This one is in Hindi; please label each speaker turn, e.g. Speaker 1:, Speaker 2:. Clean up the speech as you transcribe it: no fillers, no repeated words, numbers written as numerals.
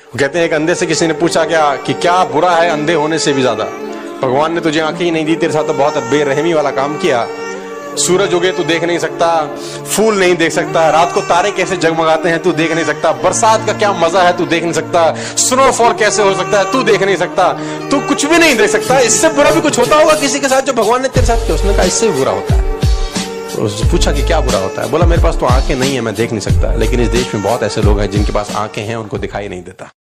Speaker 1: कहते हैं एक अंधे से किसी ने पूछा कि क्या बुरा है अंधे होने से भी ज्यादा? भगवान ने तुझे आंखें ही नहीं दी, तेरे साथ तो बहुत बेरहमी वाला काम किया। सूरज उगे तू देख नहीं सकता, फूल नहीं देख सकता, रात को तारे कैसे जगमगाते हैं तू देख नहीं सकता, बरसात का क्या मजा है तू देख नहीं सकता, स्नोफॉल कैसे हो सकता है तू देख नहीं सकता, तू कुछ भी नहीं देख सकता। इससे बुरा भी कुछ होता होगा किसी के साथ जो भगवान ने तेरे साथ किया? उसने कहा इससे भी बुरा होता है। तो उसने पूछा कि क्या बुरा होता है? बोला मेरे पास तो आंखें नहीं है, मैं देख नहीं सकता, लेकिन इस देश में बहुत ऐसे लोग हैं जिनके पास आंखें हैं, उनको दिखाई नहीं देता।